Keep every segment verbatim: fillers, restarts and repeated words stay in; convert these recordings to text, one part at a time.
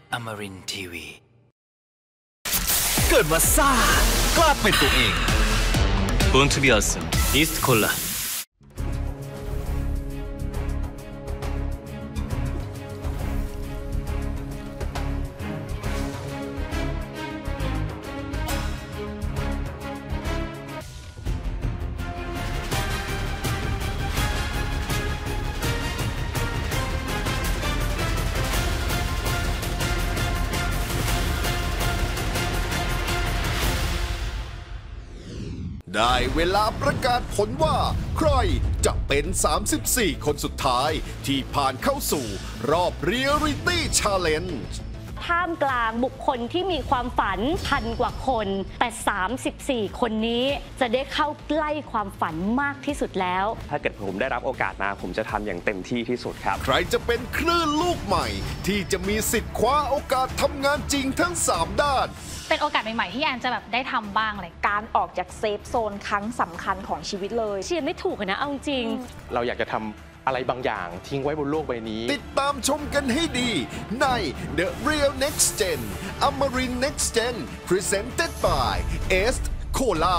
Amarin ที วี เกิดมาซ่ากล้าเป็นตัวเอง Born to be awesome East Cola ได้เวลาประกาศผลว่าใครจะเป็นสามสิบสี่คนสุดท้ายที่ผ่านเข้าสู่รอบ Reality Challenge ท่ามกลางบุคคลที่มีความฝันพันกว่าคนแต่สามสิบสี่คนนี้จะได้เข้าใกล้ความฝันมากที่สุดแล้วถ้าเกิดผมได้รับโอกาสมาผมจะทำอย่างเต็มที่ที่สุดครับใครจะเป็นคลื่นลูกใหม่ที่จะมีสิทธิ์คว้าโอกาสทำงานจริงทั้งสามด้านเป็นโอกาสใหม่ๆที่แอนจะแบบได้ทำบ้างเลยการออกจากเซฟโซนครั้งสำคัญของชีวิตเลยเชียร์ไม่ถูกนะเอาจริงเราอยากจะทำอะไรบางอย่างทิ้งไว้บนโลกใบนี้ติดตามชมกันให้ดีใน The Real Next Gen Amarin Next Gen Presented by East Cola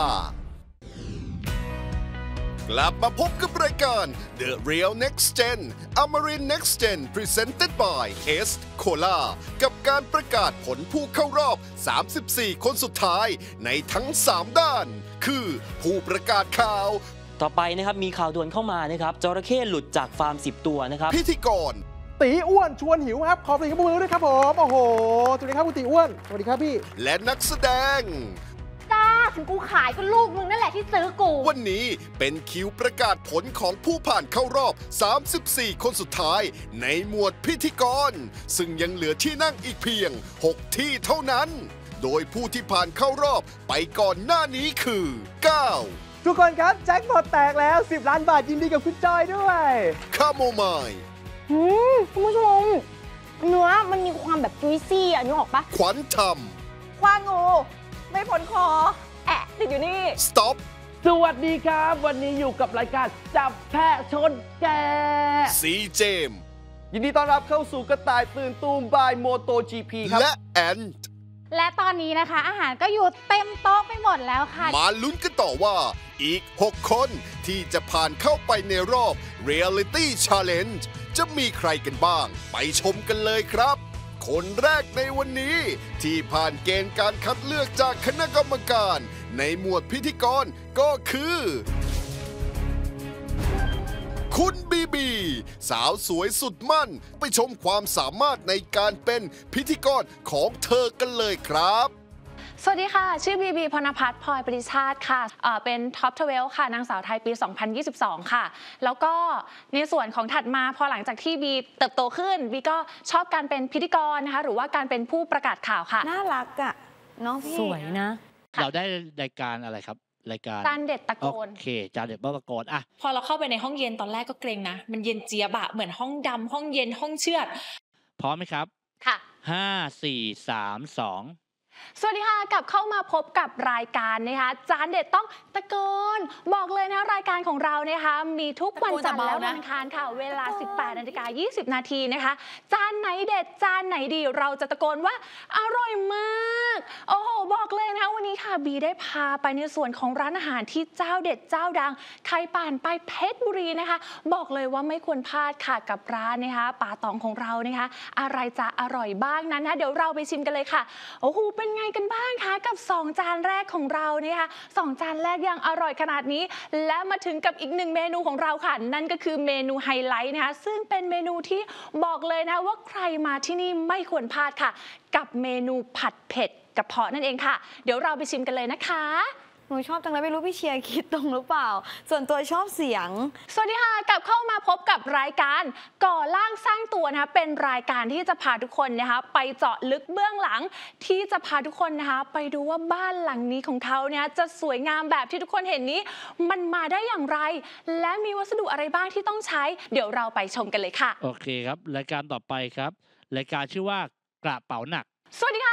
กลับมาพบกับรายการ The Real Next Gen Amarin Next Gen Presented by East Cola กับการประกาศผลผู้เข้ารอบสามสิบสี่คนสุดท้ายในทั้งสามด้านคือผู้ประกาศข่าวต่อไปนะครับมีข่าวด่วนเข้ามานะครับจระเข้หลุดจากฟาร์มสิบตัวนะครับพิธีกรตีอ้วนชวนหิวครับขอเพลงกระมือด้วยครับผมโอ้โหสวัสดีครับคุณตีอ้วนสวัสดีครับพี่และนักแสดงจ้าถึงกูขายก็ลูกมึงนั่นแหละที่ซื้อกูวันนี้เป็นคิวประกาศผลของผู้ผ่านเข้ารอบสามสิบสี่คนสุดท้ายในหมวดพิธีกรซึ่งยังเหลือที่นั่งอีกเพียงหกที่เท่านั้นโดยผู้ที่ผ่านเข้ารอบไปก่อนหน้านี้คือเก้าทุกคนครับแจ็คพอตแตกแล้วสิบล้านบาทยินดีกับคุณจอยด้วยคาโมไมล์อืมคุณผู้ชมเนื้อมันมีความแบบจุยซี่อ่ะนึกออกปะขวัญธรรมคว้างูไม่พ้นคอแอะติดอยู่นี่สต็อปสวัสดีครับวันนี้อยู่กับรายการจับแพะชนแกะซีเจมยินดีต้อนรับเข้าสู่กระต่ายตื่นตูมบายโมโตจีพีครับและแอนและตอนนี้นะคะอาหารก็อยู่เต็มโต๊ะไปหมดแล้วค่ะมาลุ้นกันต่อว่าอีกหกคนที่จะผ่านเข้าไปในรอบ Reality Challenge จะมีใครกันบ้างไปชมกันเลยครับคนแรกในวันนี้ที่ผ่านเกณฑ์การคัดเลือกจากคณะกรรมการในหมวดพิธีกรก็คือคุณบีบีสาวสวยสุดมั่นไปชมความสามารถในการเป็นพิธีกรของเธอกันเลยครับสวัสดีค่ะชื่อบีบีพรณพัฒน์พลอยปริชาติค่ะเอ่อเป็นท็อปทเวลค่ะนางสาวไทยปีสองพันยี่สิบสองค่ะแล้วก็ในส่วนของถัดมาพอหลังจากที่บีเติบโตขึ้นบีก็ชอบการเป็นพิธีกรนะคะหรือว่าการเป็นผู้ประกาศข่าวค่ะน่ารักอ่ะน้องพี่สวยนะเราได้รายการอะไรครับรายการจานเด็ดตะโกนโอเคจานเด็ดตะโกนอ่ะพอเราเข้าไปในห้องเย็นตอนแรกก็เกรงนะมันเย็นเจี๊ยบอะเหมือนห้องดำห้องเย็นห้องเชือดพร้อมไหมครับค่ะห้าสี่สามสองสวัสดีค่ะกลับเข้ามาพบกับรายการนะคะจานเด็ดต้องตะโกนบอกเลยนะรายการของเรานะคะมีทุกวันจันทร์และวันอังคารค่ะเวลา สิบแปดนาฬิกายี่สิบนาทีนะคะจานไหนเด็ดจานไหนดีเราจะตะโกนว่าอร่อยมากโอ้โหบอกเลยนะวันนี้ค่ะบีได้พาไปในส่วนของร้านอาหารที่เจ้าเด็ดเจ้าดังใครผ่านไปเพชรบุรีนะคะบอกเลยว่าไม่ควรพลาดค่ะกับร้านนะคะป่าตองของเรานะคะอะไรจะอร่อยบ้างนั้นนะเดี๋ยวเราไปชิมกันเลยค่ะโอ้โหเป็นไงกันบ้างคะกับสองจานแรกของเราเนี่ยค่ะสองจานแรกยังอร่อยขนาดนี้และมาถึงกับอีกหนึ่งเมนูของเราค่ะนั่นก็คือเมนูไฮไลท์นะคะซึ่งเป็นเมนูที่บอกเลยนะว่าใครมาที่นี่ไม่ควรพลาดค่ะกับเมนูผัดเผ็ดกระเพาะนั่นเองค่ะเดี๋ยวเราไปชิมกันเลยนะคะหนูชอบจังเลยไม่รู้พี่เชียร์คิดตรงหรือเปล่าส่วนตัวชอบเสียงสวัสดีค่ะกลับเข้ามาพบกับรายการก่อร่างสร้างตัวนะคะเป็นรายการที่จะพาทุกคนนะคะไปเจาะลึกเบื้องหลังที่จะพาทุกคนนะคะไปดูว่าบ้านหลังนี้ของเขาเนี่ยจะสวยงามแบบที่ทุกคนเห็นนี้มันมาได้อย่างไรและมีวัสดุอะไรบ้างที่ต้องใช้เดี๋ยวเราไปชมกันเลยค่ะโอเคครับรายการต่อไปครับรายการชื่อว่ากระเป๋าหนักสวัสดีค่ะเรากลับ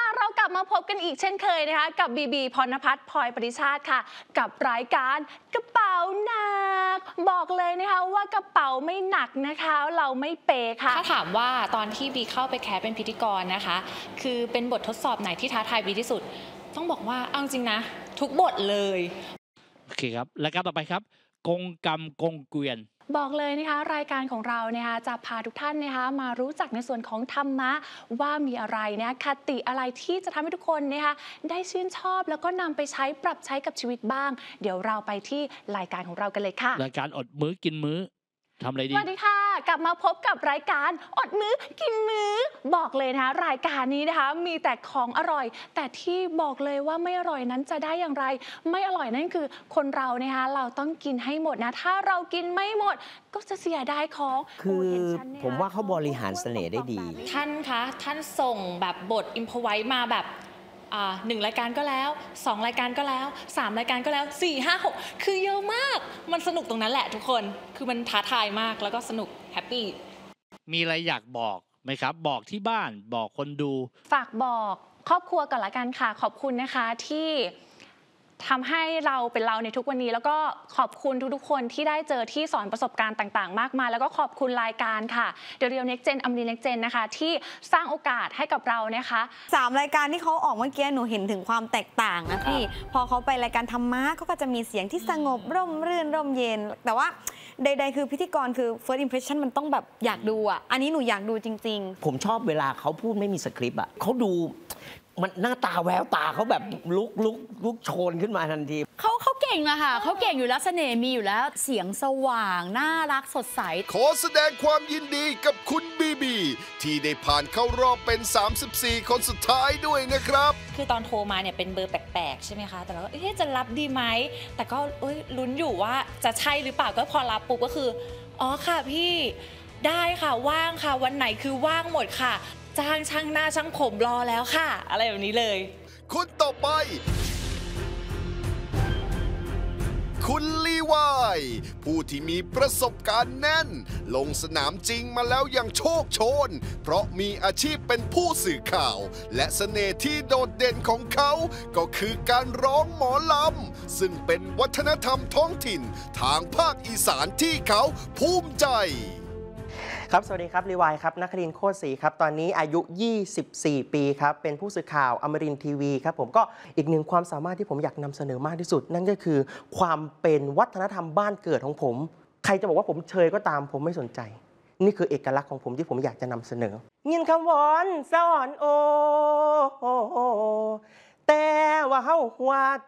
ลับมาพบกันอีกเช่นเคยนะคะกับบีบีพรณพัฒน์พลอยปริชาติค่ะกับรายการกระเป๋าหนักบอกเลยนะคะว่ากระเป๋าไม่หนักนะคะเราไม่เปย์ค่ะถ้าถามว่าตอนที่บีเข้าไปแคสเป็นพิธีกรนะคะคือเป็นบททดสอบไหนที่ท้าทายบีที่สุดต้องบอกว่าเอาจริงนะทุกบทเลยโอเคครับรายการต่อไปครับกงกรรมกงเกวียนบอกเลยนะคะรายการของเรานะคะจะพาทุกท่านนะคะมารู้จักในส่วนของธรรมะว่ามีอะไรนะคติอะไรที่จะทำให้ทุกคนนะคะได้ชื่นชอบแล้วก็นำไปใช้ปรับใช้กับชีวิตบ้างเดี๋ยวเราไปที่รายการของเรากันเลยค่ะรายการอดมื้อกินมื้อทำอะไรดีสวัสดีค่ะกลับมาพบกับรายการอดมื้อกินมื้อบอกเลยนะคะรายการนี้นะคะมีแต่ของอร่อยแต่ที่บอกเลยว่าไม่อร่อยนั้นจะได้อย่างไรไม่อร่อยนั่นคือคนเรานะคะเราต้องกินให้หมดนะถ้าเรากินไม่หมดก็จะเสียดายของคือผมว่าเขาบริหารเสน่ห์ได้ดีท่านคะท่านส่งแบบบทอิมพอไว้มาแบบหนึ่งรายการก็แล้วสองรายการก็แล้วสามรายการก็แล้วสี่ห้าหกคือเยอะมากมันสนุกตรงนั้นแหละทุกคนคือมันท้าทายมากแล้วก็สนุกแฮปปี้มีอะไรอยากบอกไหมครับบอกที่บ้านบอกคนดูฝากบอกครอบครัวก่อนละกันค่ะขอบคุณนะคะที่ทำให้เราเป็นเราในทุกวันนี้แล้วก็ขอบคุณทุกๆคนที่ได้เจอที่สอนประสบการณ์ต่างๆมากมายแล้วก็ขอบคุณรายการค่ะเดี๋ยวเรียวเน็กเจนอมรีเน็กเจนนะคะที่สร้างโอกาสให้กับเรานะคะสามรายการที่เขาออกเมื่อกี้หนูเห็นถึงความแตกต่างนะพี่พอเขาไปรายการธรรมะเขาก็จะมีเสียงที่สงบร่มรื่นร่มเย็นแต่ว่าใดๆคือพิธีกรคือ first impression มันต้องแบบอยากดูอ่ะอันนี้หนูอยากดูจริงๆผมชอบเวลาเขาพูดไม่มีสคริปต์อ่ะเขาดูมันหน้าตาแววตาเขาแบบลุกลุกลุกโชนขึ้นมาทันทีเขาเขาเก่งอะค่ะเขาเก่งอยู่แล้วเสน่ห์มีอยู่แล้วเสียงสว่างน่ารักสดใสขอแสดงความยินดีกับคุณบีบีที่ได้ผ่านเข้ารอบเป็นสามสิบสี่คนสุดท้ายด้วยนะครับคือตอนโทรมาเนี่ยเป็นเบอร์แปลกๆใช่ไหมคะแต่เราก็เอ๊ะจะรับดีไหมแต่ก็ลุ้นอยู่ว่าจะใช่หรือเปล่าก็พอรับปุ๊บก็คืออ๋อค่ะพี่ได้ค่ะว่างค่ะวันไหนคือว่างหมดค่ะจ้างช่างหน้าช่างผมรอแล้วค่ะอะไรแบบนี้เลยคนต่อไปคุณลีวายผู้ที่มีประสบการณ์แน่นลงสนามจริงมาแล้วอย่างโชคโชนเพราะมีอาชีพเป็นผู้สื่อข่าวและเสน่ห์ที่โดดเด่นของเขาก็คือการร้องหมอลำซึ่งเป็นวัฒนธรรมท้องถิ่นทางภาคอีสานที่เขาภูมิใจครับสวัสดีครับรีวายครับนครินทร์โคตรศรีครับตอนนี้อายุยี่สิบสี่ปีครับเป็นผู้สื่อข่าวอมรินทร์ทีวีครับผมก็อีกหนึ่งความสามารถที่ผมอยากนำเสนอมากที่สุดนั่นก็คือความเป็นวัฒนธรรมบ้านเกิดของผมใครจะบอกว่าผมเชยก็ตามผมไม่สนใจนี่คือเอกลักษณ์ของผมที่ผมอยากจะนำเสนอยินคำวอนสอนโอแต่ว่าเฮาหัวโต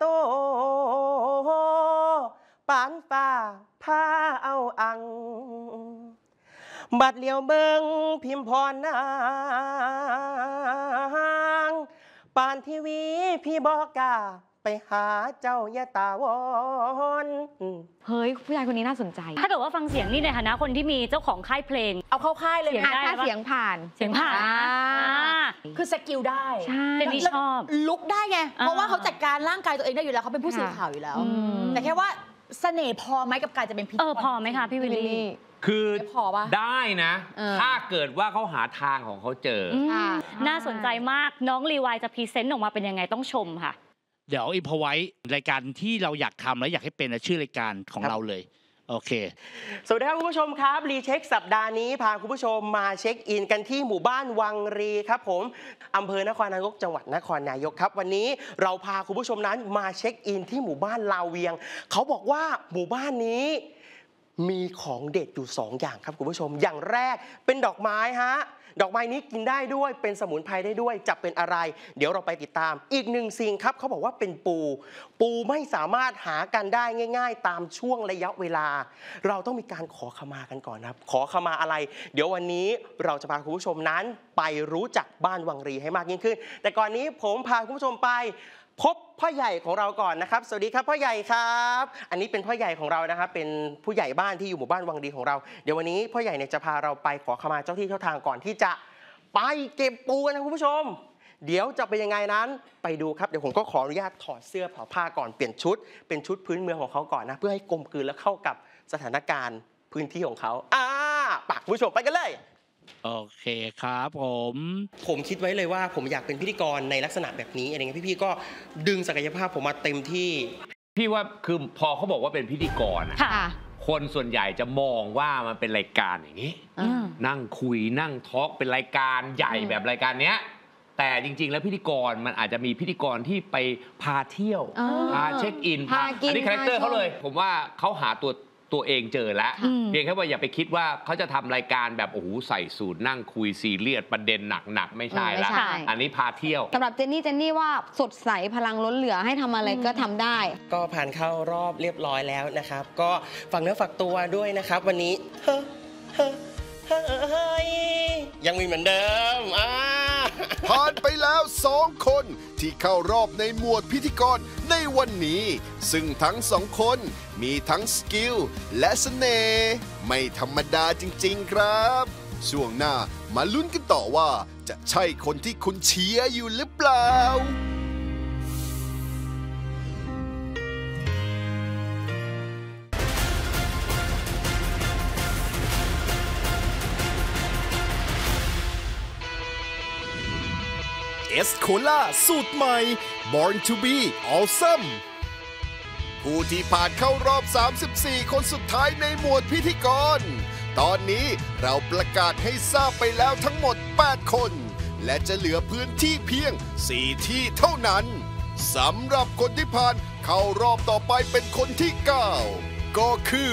ปานฟ้าพาเอาอังบัดเลี้ยวเบิงพิมพรนางปานทีวีพี่บอกกาไปหาเจ้ายะตาวอนเฮ้ยผู้ชายคนนี้น่าสนใจถ้าเกิดว่าฟังเสียงนี่ในฐานะคนที่มีเจ้าของค่ายเพลงเอาเข้าค่ายเลยนะถ้าเสียงผ่านเสียงผ่านคือสกิลได้ใช่เป็นที่ชอบลุกได้ไงเพราะว่าเขาจัดการร่างกายตัวเองได้อยู่แล้วเขาเป็นผู้สื่อข่าวอยู่แล้วแต่แค่ว่าเสน่ห์พอไหมกับการจะเป็นพิธีกรเออพอไหมคะพี่วิลลี่คือได้นะถ้าเกิดว่าเขาหาทางของเขาเจอน่าสนใจมากน้องรีวายจะพรีเซนต์ออกมาเป็นยังไงต้องชมค่ะเดี๋ยวอินพอไว้รายการที่เราอยากทำและอยากให้เป็นชื่อรายการของเราเลยโอเคสวัสดีครับคุณผู้ชมครับรีเช็คสัปดาห์นี้พาคุณผู้ชมมาเช็คอินกันที่หมู่บ้านวังรีครับผมอำเภอนครนายกจังหวัดนครนายกครับวันนี้เราพาคุณผู้ชมนั้นมาเช็คอินที่หมู่บ้านลาวเวียงเขาบอกว่าหมู่บ้านนี้มีของเด็ดอยู่สองอย่างครับคุณผู้ชมอย่างแรกเป็นดอกไม้ฮะดอกไม้นี้กินได้ด้วยเป็นสมุนไพรได้ด้วยจะเป็นอะไรเดี๋ยวเราไปติดตามอีกหนึ่งสิ่งครับเขาบอกว่าเป็นปูปูไม่สามารถหากันได้ง่ายๆตามช่วงระยะเวลาเราต้องมีการขอขมากันก่อนครับขอขมาอะไรเดี๋ยววันนี้เราจะพาคุณผู้ชมนั้นไปรู้จักบ้านวังรีให้มากยิ่งขึ้นแต่ก่อนนี้ผมพาคุณผู้ชมไปพบพ่อใหญ่ของเราก่อนนะครับสวัสดีครับพ่อใหญ่ครับอันนี้เป็นพ่อใหญ่ของเรานะครับเป็นผู้ใหญ่บ้านที่อยู่หมู่บ้านวังรีของเราเดี๋ยววันนี้พ่อใหญ่เนี่ยจะพาเราไปขอขมาเจ้าที่เจ้าทางก่อนที่จะไปเก็บปูกันนะคุณผู้ชมเดี๋ยวจะเป็นยังไงนั้นไปดูครับเดี๋ยวผมก็ขออนุญาตถอดเสื้อถอดผ้าก่อนเปลี่ยนชุดเป็นชุดพื้นเมืองของเขาก่อนนะเพื่อให้กลมกลืนและเข้ากับสถานการณ์พื้นที่ของเขาอ่าปากคุณผู้ชมไปกันเลยโอเคครับผมผมคิดไว้เลยว่าผมอยากเป็นพิธีกรในลักษณะแบบนี้อะไรเงี้ยพี่ๆก็ดึงศักยภาพผมมาเต็มที่พี่ว่าคือพอเขาบอกว่าเป็นพิธีกรอะคนส่วนใหญ่จะมองว่ามันเป็นรายการอย่างนี้นั่งคุยนั่งทอล์กเป็นรายการใหญ่แบบรายการเนี้ยแต่จริงๆแล้วพิธีกรมันอาจจะมีพิธีกรที่ไปพาเที่ยวพาเช็คอินพาอันนี้คาแรคเตอร์เขาเลยผมว่าเขาหาตัวตัวเองเจอแล้วเพียงแค่ว่าอย่าไปคิดว่าเขาจะทำรายการแบบโอ้โหใส่สูตรนั่งคุยซีเรียสประเด็นหนักๆไม่ใช่ละอันนี้พาเที่ยวสำหรับเจนนี่เจนนี่ว่าสดใสพลังล้นเหลือให้ทำอะไรก็ทำได้ก็ผ่านเข้ารอบเรียบร้อยแล้วนะครับก็ฝากเนื้อฝากตัวด้วยนะครับวันนี้เฮ้เฮ้เฮ้ยยังมีเหมือนเดิมอ่าผ่านไปแล้วสองคนที่เข้ารอบในหมวดพิธีกรในวันนี้ซึ่งทั้งสองคนมีทั้งสกิลและเสน่ห์ไม่ธรรมดาจริงๆครับช่วงหน้ามาลุ้นกันต่อว่าจะใช่คนที่คุณเชียร์อยู่หรือเปล่าเอสโคล่าสูตรใหม่ Born to be Awesome ผู้ที่ผ่านเข้ารอบ สามสิบสี่ คนสุดท้ายในหมวดพิธีกร ตอนนี้เราประกาศให้ทราบไปแล้วทั้งหมด แปด คน และจะเหลือพื้นที่เพียง สี่ ที่เท่านั้น สำหรับคนที่ผ่านเข้ารอบต่อไปเป็นคนที่ เก้า ก็คือ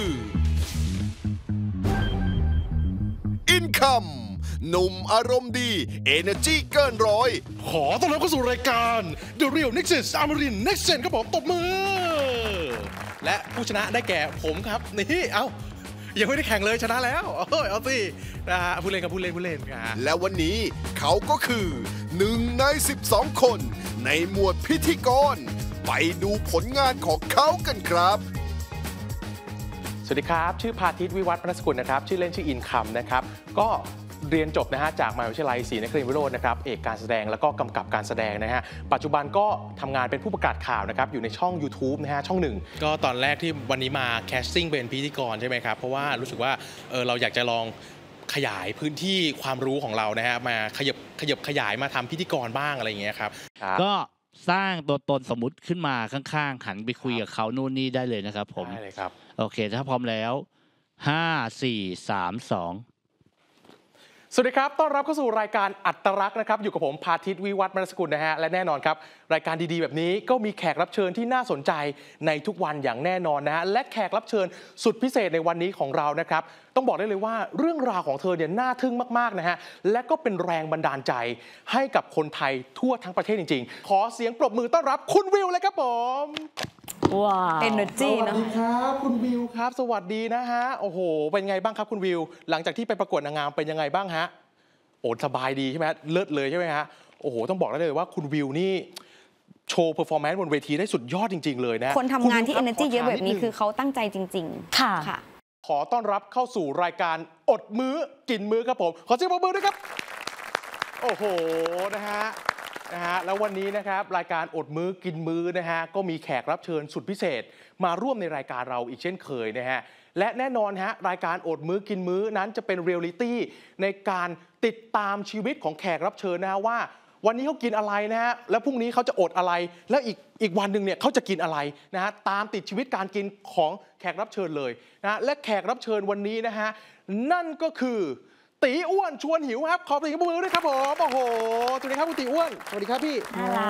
Incomeหนุ่มอารมณ์ดี Energy เกินร้อยขอต้อนรับเข้าสู่รายการ The Real Next Gen อมรินทร์ Next Gen ครับผมตบมือและผู้ชนะได้แก่ผมครับนี่เอ้ายังไม่ได้แข่งเลยชนะแล้วเอ้ยเอาสินะฮะผู้เล่นกับผู้เล่นผู้เล่นครับและวันนี้เขาก็คือหนึ่งในสิบสองคนในหมวดพิธีกรไปดูผลงานของเขากันครับสวัสดีครับชื่อพาทิตวิวัฒน์ พนสกุลนะครับชื่อเล่นชื่ออินคัมนะครับก็เรียนจบนะฮะจากมหาวิทยาลัยศรีนครินทรวิโรจน์นะครับเอกการแสดงแล้วก็กำกับการแสดงนะฮะปัจจุบันก็ทำงานเป็นผู้ประกาศข่าวนะครับอยู่ในช่อง YouTube นะฮะช่องหนึ่งก็ตอนแรกที่วันนี้มาแคสติ้งเป็นพิธีกรใช่ไหมครับเพราะว่ารู้สึกว่าเออเราอยากจะลองขยายพื้นที่ความรู้ของเรานะฮะมาขยับขยับขยายมาทำพิธีกรบ้างอะไรอย่างเงี้ยครับก็สร้างตัวตนสมมุติขึ้นมาข้างๆหันไปคุยกับเขานู่นนี่ได้เลยนะครับผมได้เลยครับโอเคถ้าพร้อมแล้วห้า สี่ สาม สองสวัสดีครับต้อนรับเข้าสู่รายการอัตลักษณ์นะครับอยู่กับผมพาทิตวิวัฒน์ มนสกุลนะฮะและแน่นอนครับรายการดีๆแบบนี้ก็มีแขกรับเชิญที่น่าสนใจในทุกวันอย่างแน่นอนนะฮะและแขกรับเชิญสุดพิเศษในวันนี้ของเรานะครับต้องบอกได้เลยว่าเรื่องราวของเธอเนี่ยน่าทึ่งมากๆนะฮะและก็เป็นแรงบันดาลใจให้กับคนไทยทั่วทั้งประเทศจริงๆขอเสียงปรบมือต้อนรับคุณวิวเลยครับผมว้าว Energy สวัสดีครับคุณวิวครับสวัสดีนะฮะโอ้โหเป็นไงบ้างครับคุณวิวหลังจากที่ไปประกวดนางงามเป็นยังไงบ้างฮะโอ้สบายดีใช่ไหมเลิศเลยใช่ไหมฮะโอ้โหต้องบอกได้เลยว่าคุณวิวนี่โชว์เพอร์ฟอร์แมนซ์บนเวทีได้สุดยอดจริงๆเลยนะคนทำงานที่ Energy เยอะแบบนี้คือเขาตั้งใจจริงๆค่ะขอต้อนรับเข้าสู่รายการอดมื้อกินมื้อครับผมขอเสียงปรบมือด้วยครับโอ้โหนะฮะนะฮะแล้ววันนี้นะครับรายการอดมื้อกินมื้อนะฮะก็มีแขกรับเชิญสุดพิเศษมาร่วมในรายการเราอีกเช่นเคยนะฮะและแน่นอนฮะรายการอดมื้อกินมื้อนั้นจะเป็นเรียลลิตี้ในการติดตามชีวิตของแขกรับเชิญนะฮะว่าวันนี้เขากินอะไรนะฮะแล้วพรุ่งนี้เขาจะอดอะไรแล้วอีกอีกวันหนึ่งเนี่ยเขาจะกินอะไรนะฮะตามติดชีวิตการกินของแขกรับเชิญเลยนะและแขกรับเชิญวันนี้นะฮะนั่นก็คือตีอ้วนชวนหิวครับขอตีกับมือด้วยครับผมโอ้โหสวัสดีครับคุณตีอ้วนสวัสดีครับพี่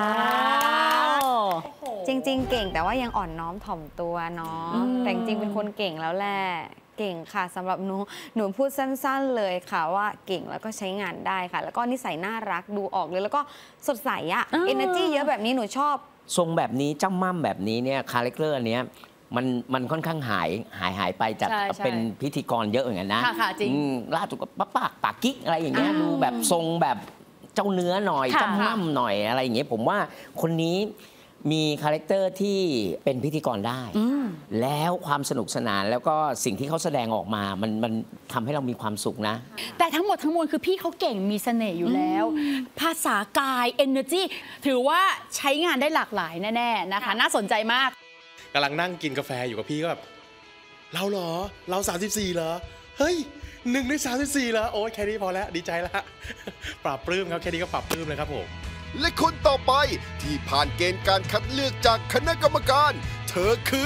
จริงๆเก่งแต่ว่ายังอ่อนน้อมถ่อมตัวเนาะแต่จริงๆเป็นคนเก่งแล้วแหละเก่งค่ะสำหรับหนูหนูพูดสั้นๆเลยค่ะว่าเก่งแล้วก็ใช้งานได้ค่ะแล้วก็นิสัยน่ารักดูออกเลยแล้วก็สดใสอะ energy เยอะแบบนี้หนูชอบทรงแบบนี้จ้ำม่ำแบบนี้เนี่ยคาแรคเตอร์อันเนี้ยมันมันค่อนข้างหายหายหายไปจากเป็นพิธีกรเยอะเหมือนกันนะจริงล่าสุดก็ปากปากกิ๊กอะไรอย่างเงี้ยดูแบบทรงแบบเจ้าเนื้อหน่อยจ้ำม่ำหน่อยอะไรอย่างเงี้ยผมว่าคนนี้มีคาแรคเตอร์ที่เป็นพิธีกรได้แล้วความสนุกสนานแล้วก็สิ่งที่เขาแสดงออกมามันมันทำให้เรามีความสุขนะแต่ทั้งหมดทั้งมวลคือพี่เขาเก่งมีเสน่ห์อยู่แล้วภาษากาย energy ถือว่าใช้งานได้หลากหลายแน่ๆนะคะน่าสนใจมากกำลังนั่งกินกาแฟอยู่กับพี่ก็แบบเราเหรอเราสามสิบสี่เหรอเฮ้ยหนึ่งในสามสิบสี่แล้วโอ้ยแค่นี้พอแล้วดีใจแล้วปรับปลื้มครับแค่นี้ก็ปรับปลื้มเลยครับผมและคนต่อไปที่ผ่านเกณฑ์การคัดเลือกจากคณะกรรมการ เธอคือ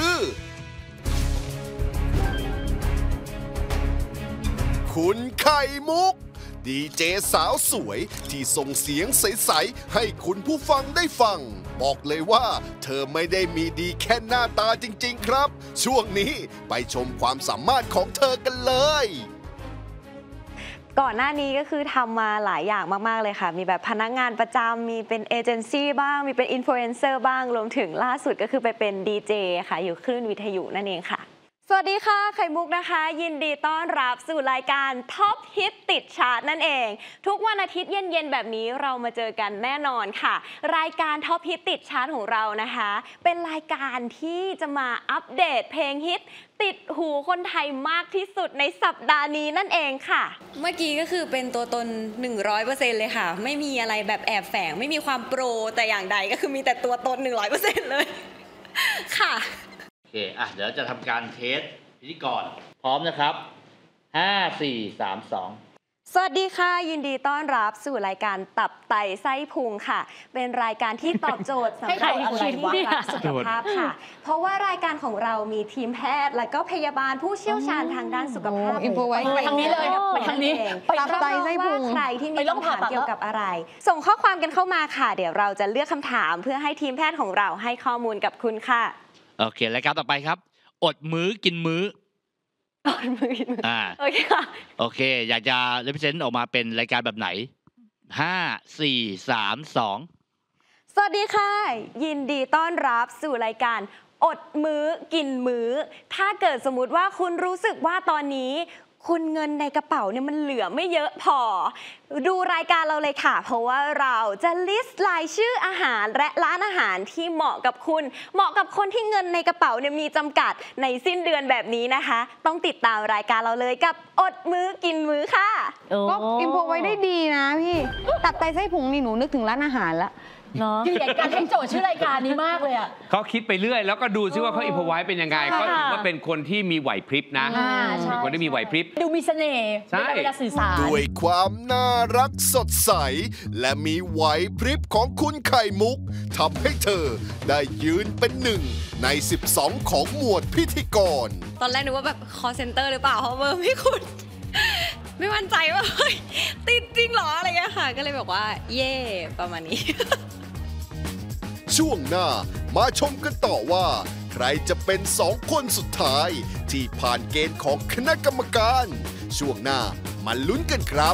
คุณไข่มุกดีเจสาวสวยที่ส่งเสียงใสๆให้คุณผู้ฟังได้ฟังบอกเลยว่าเธอไม่ได้มีดีแค่หน้าตาจริงๆครับช่วงนี้ไปชมความสามารถของเธอกันเลยก่อนหน้านี้ก็คือทำมาหลายอย่างมากๆเลยค่ะมีแบบพนักงานประจำมีเป็นเอเจนซี่บ้างมีเป็นอินฟลูเอนเซอร์บ้างรวมถึงล่าสุดก็คือไปเป็นดีเจค่ะอยู่คลื่นวิทยุนั่นเองค่ะสวัสดีค่ะไข่มุกนะคะยินดีต้อนรับสู่รายการท็อปฮิตติดชาร์ตนั่นเองทุกวันอาทิตย์เย็นๆแบบนี้เรามาเจอกันแน่นอนค่ะรายการท็อปฮิตติดชาร์ตของเรานะคะเป็นรายการที่จะมาอัปเดตเพลงฮิตติดหูคนไทยมากที่สุดในสัปดาห์นี้นั่นเองค่ะเมื่อกี้ก็คือเป็นตัวตน หนึ่งร้อยเปอร์เซ็นต์ เลยค่ะไม่มีอะไรแบบแอบแฝงไม่มีความโปรแต่อย่างใดก็คือมีแต่ตัวตน หนึ่งร้อยเปอร์เซ็นต์ เลยค่ะโอเคอ่ะเดี๋ยวจะทำการเทสพิธีกรพร้อมนะครับห้า สี่ สาม สองสวัสดีค่ะยินดีต้อนรับสู่รายการตับไตไส้พุงค่ะเป็นรายการที่ตอบโจทย์สำหรับคนที่รักสุขภาพค่ะเพราะว่ารายการของเรามีทีมแพทย์และก็พยาบาลผู้เชี่ยวชาญทางด้านสุขภาพไปทางนี้เลยไปทางนี้ไปตับไตไส้พุงใครที่มีคำถามเกี่ยวกับอะไรส่งข้อความกันเข้ามาค่ะเดี๋ยวเราจะเลือกคำถามเพื่อให้ทีมแพทย์ของเราให้ข้อมูลกับคุณค่ะโอเครายการต่อไปครับอดมื้อกินมื้ออดมื้อกินมื้ออ่าโอเคค่ะโอเคอยากจะ represent ออกมาเป็นรายการแบบไหนห้า สี่ สาม สองสวัสดีค่ะยินดีต้อนรับสู่รายการอดมื้อกินมื้อถ้าเกิดสมมุติว่าคุณรู้สึกว่าตอนนี้คุณเงินในกระเป๋าเนี่ยมันเหลือไม่เยอะพอดูรายการเราเลยค่ะเพราะว่าเราจะลิสต์รายชื่ออาหารและร้านอาหารที่เหมาะกับคุณเหมาะกับคนที่เงินในกระเป๋าเนี่ยมีจำกัดในสิ้นเดือนแบบนี้นะคะต้องติดตามรายการเราเลยกับอดมื้อกินมื้อค่ะก็อิมโพไว้ได้ดีนะพี่ตับไตไส้พุงนี่หนูนึกถึงร้านอาหารละเนาะเกลียดการให้โจทย์ชื่อรายการนี้มากเลยอ่ะเขาคิดไปเรื่อยแล้วก็ดูซิว่าเขาอินพอไว้เป็นยังไงก็ถือว่าเป็นคนที่มีไหวพริบนะเป็นคนที่มีไหวพริบดูมีเสน่ห์ในเวลาสื่อสารด้วยความน่ารักสดใสและมีไหวพริบของคุณไข่มุกทำให้เธอได้ยืนเป็นหนึ่งในสิบสองของหมวดพิธีกรตอนแรกนึกว่าแบบ call center หรือเปล่าเพราะเบอร์ไม่คุ้นไม่มั่นใจว่าเฮ้ยติดจริงหรออะไรเงี้ยค่ะก็เลยบอกว่าเย่ประมาณนี้ช่วงหน้ามาชมกันต่อว่าใครจะเป็นสองคนสุดท้ายที่ผ่านเกณฑ์ของคณะกรรมการช่วงหน้ามาลุ้นกันครับ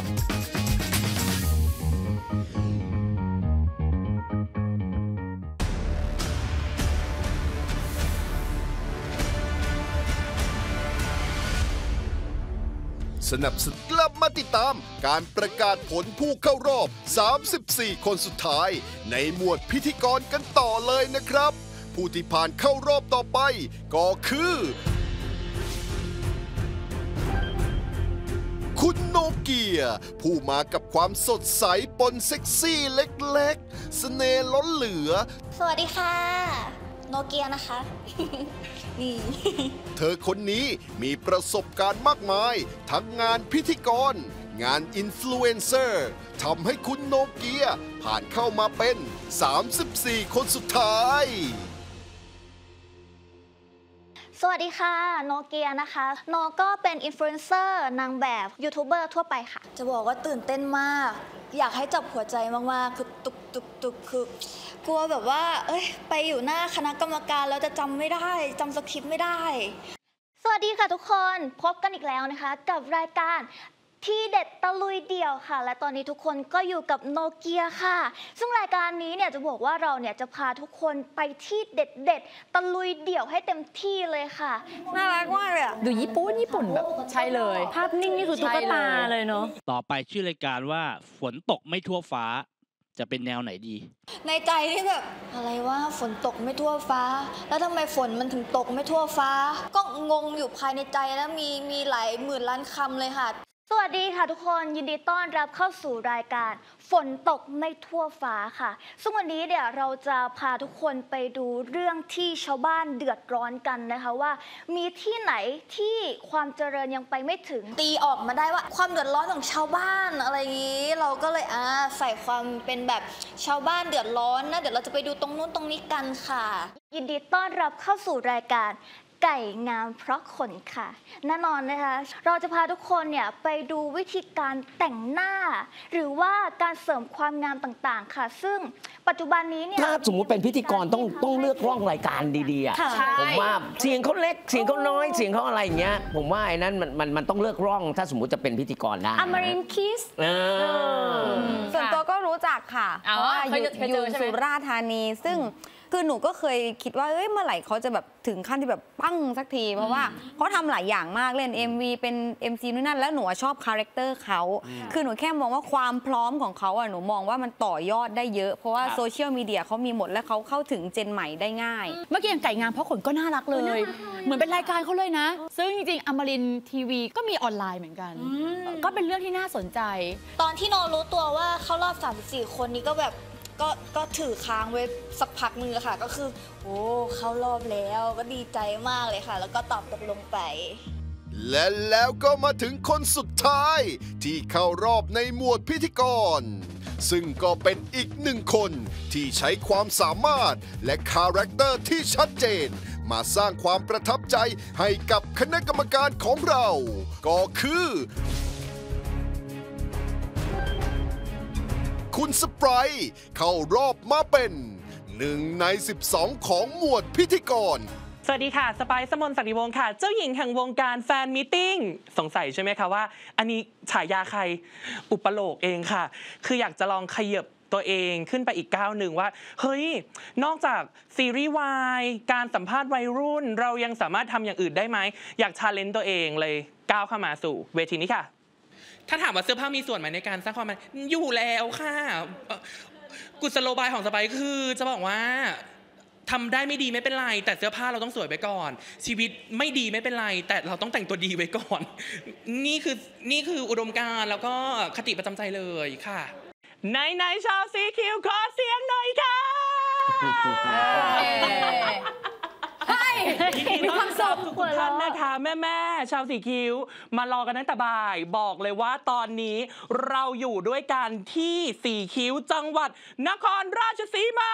สนับสนุนกลับมาติดตามการประกาศผลผู้เข้ารอบสามสิบสี่คนสุดท้ายในหมวดพิธีกรกันต่อเลยนะครับผู้ที่ผ่านเข้ารอบต่อไปก็คือคุณโนเกียผู้มากับความสดใสปนเซ็กซี่เล็กๆเสน่ห์ล้นเหลือสวัสดีค่ะโนเกียนะคะนี่เธอคนนี้มีประสบการณ์มากมายทั้งงานพิธีกรงานอินฟลูเอนเซอร์ทำให้คุณโนเกียผ่านเข้ามาเป็นสามสิบสี่คนสุดท้ายสวัสดีค่ะโนเกียนะคะโนก็เป็นอินฟลูเอนเซอร์นางแบบยูทูบเบอร์ทั่วไปค่ะจะบอกว่าตื่นเต้นมากอยากให้จับหัวใจมากๆคือตุกตุกตุกคือกลัวแบบว่าเอ้ยไปอยู่หน้าคณะกรรมการแล้วจะจำไม่ได้จำสคริปต์ไม่ได้สวัสดีค่ะทุกคนพบกันอีกแล้วนะคะกับรายการที่เด็ดตะลุยเดี่ยวค่ะและตอนนี้ทุกคนก็อยู่กับโนเกียค่ะซึ่งรายการนี้เนี่ยจะบอกว่าเราเนี่ยจะพาทุกคนไปที่เด็ดเด็ดตะลุยเดี่ยวให้เต็มที่เลยค่ะน่ารักมากเลยดูญี่ปุ่นญี่ปุ่นแบบใช่เลยภาพนิ่งนี่คือตุ๊กตาเลยเนาะต่อไปชื่อรายการว่าฝนตกไม่ทั่วฟ้าจะเป็นแนวไหนดีในใจที่แบบอะไรว่าฝนตกไม่ทั่วฟ้าแล้วทำไมฝนมันถึงตกไม่ทั่วฟ้าก็งงอยู่ภายในใจแล้วมีมีหลายหมื่นล้านคำเลยค่ะสวัสดีค่ะทุกคนยินดีต้อนรับเข้าสู่รายการฝนตกไม่ทั่วฟ้าค่ะซึ่งวันนี้เดี๋ยวเราจะพาทุกคนไปดูเรื่องที่ชาวบ้านเดือดร้อนกันนะคะว่ามีที่ไหนที่ความเจริญยังไปไม่ถึงตีออกมาได้ว่าความเดือดร้อนของชาวบ้านอะไรอย่างนี้เราก็เลยอ่าใส่ความเป็นแบบชาวบ้านเดือดร้อนนะเดี๋ยวเราจะไปดูตรงนู้นตรงนี้กันค่ะยินดีต้อนรับเข้าสู่รายการไก่งามเพราะขนค่ะแน่นอนนะคะเราจะพาทุกคนเนี่ยไปดูวิธีการแต่งหน้าหรือว่าการเสริมความงามต่างๆค่ะซึ่งปัจจุบันนี้เนี่ยถ้าสมมติเป็นพิธีกรต้องต้องเลือกร่องรายการดีๆอ่ะผมว่าเสียงเขาเล็กเสียงเขาน้อยเสียงเขาอะไรอย่างเงี้ยผมว่าไอ้นั้นมันมันมันต้องเลือกร่องถ้าสมมติจะเป็นพิธีกรได้อมรินทร์คิสส่วนตัวก็รู้จักค่ะเพราะว่าอยู่สุราษฎร์ธานีซึ่งคือหนูก็เคยคิดว่าเอ้ยเมื่อไหร่เขาจะแบบถึงขั้นที่แบบปั้งสักทีเพราะว่าเขาทำหลายอย่างมากเล่น เอ็ม วี เป็น เอ็ม ซี นู่นนั่นแล้วหนูชอบคาแรคเตอร์เขาคือหนูแค่มองว่าความพร้อมของเขาอ่ะหนูมองว่ามันต่อยอดได้เยอะเพราะว่าโซเชียลมีเดียเขามีหมดและเขาเข้าถึงเจนใหม่ได้ง่ายเมื่อกี้อย่างไก่งามเพราะขนก็น่ารักเลยเหมือนเป็นรายการเขาเลยนะซึ่งจริงๆอมรินทร์ทีวีก็มีออนไลน์เหมือนกันก็เป็นเรื่องที่น่าสนใจตอนที่โนรู้ตัวว่าเข้ารอบสามสิบสี่คนนี้ก็แบบก็ก็ถือค้างไว้สักพักนึงค่ะก็คือโอ้เข้ารอบแล้วก็ดีใจมากเลยค่ะแล้วก็ตอบตกลงไปและแล้วก็มาถึงคนสุดท้ายที่เข้ารอบในหมวดพิธีกรซึ่งก็เป็นอีกหนึ่งคนที่ใช้ความสามารถและคาแรคเตอร์ที่ชัดเจนมาสร้างความประทับใจให้กับคณะกรรมการของเราก็คือคุณสไปร์เข้ารอบมาเป็นหนึ่งในสิบสองของหมวดพิธีกรสวัสดีค่ะสไปร์ สมนศักดิวงศ์ค่ะเจ้าหญิงแห่งวงการแฟนมีตติ้งสงสัยใช่ไหมคะว่าอันนี้ฉายาใครอุปโลกเองค่ะคืออยากจะลองขยับตัวเองขึ้นไปอีกก้าวหนึ่งว่าเฮ้ยนอกจากซีรีส์วายการสัมภาษณ์วัยรุ่นเรายังสามารถทำอย่างอื่นได้ไหมอยากชาเลนจ์ตัวเองเลยก้าวเข้ามาสู่เวทีนี้ค่ะถ้าถามว่าเสื้อผ้ามีส่วนไหมในการสร้างความมันอยู่แล้วค่ะกุศโลบายของสไปร์คือจะบอกว่าทำได้ไม่ดีไม่เป็นไรแต่เสื้อผ้าเราต้องสวยไปก่อนชีวิตไม่ดีไม่เป็นไรแต่เราต้องแต่งตัวดีไว้ก่อนนี่คือนี่คืออุดมการณ์แล้วก็คติประจำใจเลยค่ะในในชาวสีคิวขอเสียงหน่อยค่ะมีความสุขทุกท่านนะคะแม่แม่ชาวสีคิ้วมารอกันตั้งแต่บ่ายบอกเลยว่าตอนนี้เราอยู่ด้วยกันที่สีคิ้วจังหวัดนครราชสีมา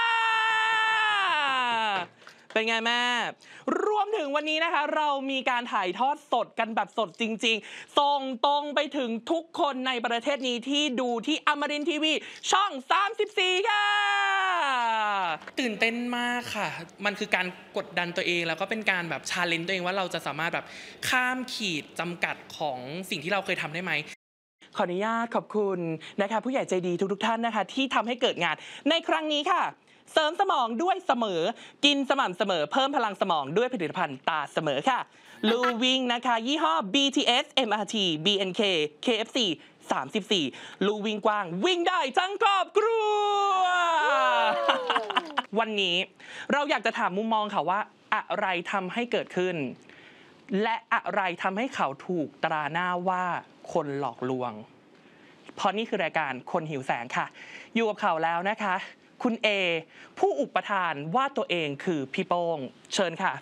เป็นไงแม่รวมถึงวันนี้นะคะเรามีการถ่ายทอดสดกันแบบสดจริงๆส่งตรงไปถึงทุกคนในประเทศนี้ที่ดูที่อมรินทร์ทีวีช่องสามสิบสี่ค่ะตื่นเต้นมากค่ะมันคือการกดดันตัวเองแล้วก็เป็นการแบบชาเลนจ์ตัวเองว่าเราจะสามารถแบบข้ามขีดจำกัดของสิ่งที่เราเคยทำได้ไหมขออนุญาตขอบคุณนะคะผู้ใหญ่ใจดีทุกๆท่านนะคะที่ทำให้เกิดงานในครั้งนี้ค่ะเสริมสมองด้วยเสมอกินสม่ำเสมอเพิ่มพลังสมองด้วยผลิตภัณฑ์ตาเสมอค่ะลูวิ่งนะคะยี่ห้อ บี ที เอส เอ็ม อาร์ ที บี เอ็น เค เค เอฟ ซี สามสิบสี่ลูวิ่งกว้างวิ่งได้ทั้งครอบครัว วันนี้เราอยากจะถามมุมมองค่ะว่าอะไรทำให้เกิดขึ้นและอะไรทำให้เขาถูกตราหน้าว่าคนหลอกลวงเพราะนี่คือรายการคนหิวแสงค่ะอยู่กับเขาแล้วนะคะคุณเอผู้อุปทานว่าตัวเองคือพี่โป้งเชิญค่ะ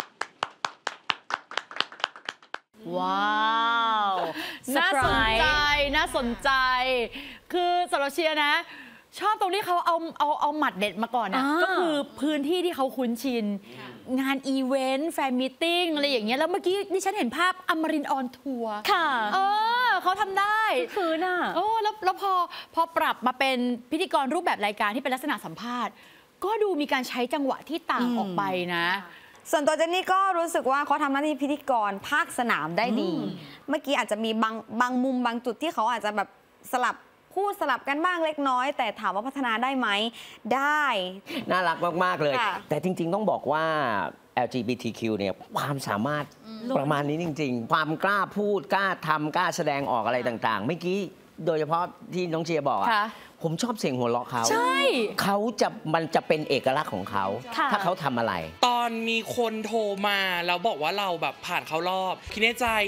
ว้าวน่าสนใจน่าสนใจคือสำหรับเชียร์นะชอบตรงที่เขาเอาเอาเอาหมัดเด็ดมาก่อนนะก็คือพื้นที่ที่เขาคุ้นชินงานอีเวนต์แฟนมีตติ้งอะไรอย่างเงี้ยแล้วเมื่อกี้ดิฉันเห็นภาพอมรินทร์ออนทัวร์ค่ะเออเขาทำได้คือน่ะโอ้แล้วแล้วพอพอปรับมาเป็นพิธีกรรูปแบบรายการที่เป็นลักษณะสัมภาษณ์ก็ดูมีการใช้จังหวะที่ต่างออกไปนะส่วนตัวเจนนี่ก็รู้สึกว่าเขาทำหน้าที่พิธีกรภาคสนามได้ดี เมื่อกี้อาจจะมีบางบางมุมบางจุดที่เขาอาจจะแบบสลับพูดสลับกันบ้างเล็กน้อยแต่ถามว่าพัฒนาได้ไหมได้น่ารักมากๆเลยแต่จริงๆต้องบอกว่า แอล จี บี ที คิว เนี่ยความสามารถประมาณนี้จริงๆความกล้าพูดกล้าทำกล้าแสดงออกอะไรต่างๆเมื่อกี้โดยเฉพาะที่น้องเชียร์บอกผมชอบเสียงหัวเราะเขาใช่เขาจะมันจะเป็นเอกลักษณ์ของเขาถ้าเขาทำอะไรตอนมีคนโทรมาแล้วบอกว่าเราแบบผ่านเข้ารอบคิดในใจ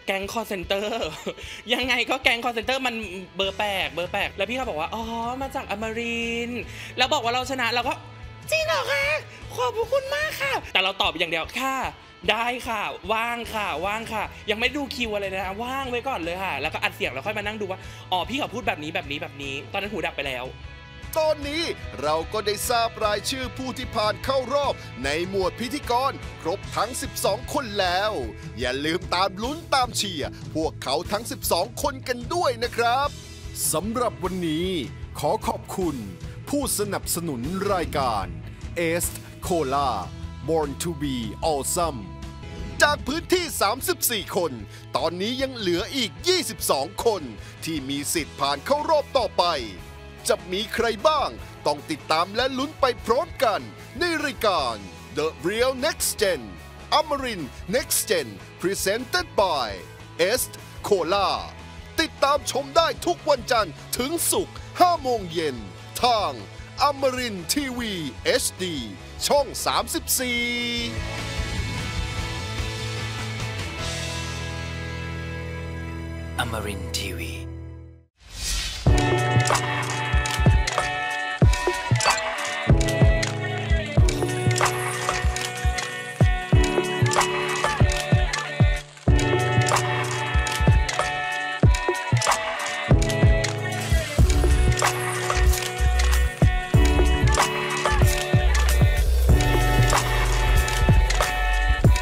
แก๊งคอร์เซนเตอร์ยังไงก็แก๊งคอร์เซนเตอร์มันเบอร์แปลกเบอร์แปลกแล้วพี่เขาบอกว่าอ๋อมาจากอมรินทร์แล้วบอกว่าเราชนะเราก็จริงเหรอคะขอบคุณมากค่ะแต่เราตอบอย่างเดียวค่ะได้ค่ะว่างค่ะว่างค่ะยังไม่ดูคิวอะไรนะว่างไว้ก่อนเลยค่ะแล้วก็อัดเสียงแล้วค่อยมานั่งดูว่าอ๋อพี่เขาพูดแบบนี้แบบนี้แบบนี้ตอนนั้นหูดับไปแล้วตอนนี้เราก็ได้ทราบรายชื่อผู้ที่ผ่านเข้ารอบในหมวดพิธีกรครบทั้งสิบสองคนแล้วอย่าลืมตามลุ้นตามเชียร์พวกเขาทั้งสิบสองคนกันด้วยนะครับสำหรับวันนี้ขอขอบคุณผู้สนับสนุนรายการ Est Cola Born to be Awesome จากพื้นที่สามสิบสี่คนตอนนี้ยังเหลืออีกยี่สิบสองคนที่มีสิทธิ์ผ่านเข้ารอบต่อไปจะมีใครบ้างต้องติดตามและลุ้นไปพร้อมกันในรายการ The Real Next Gen Amarin Next Gen Presented by Est Cola ติดตามชมได้ทุกวันจันทร์ถึงศุกร์ห้าโมงเย็นทาง Amarin ที วี เอช ดี ช่องสามสิบสี่ Amarin ที วี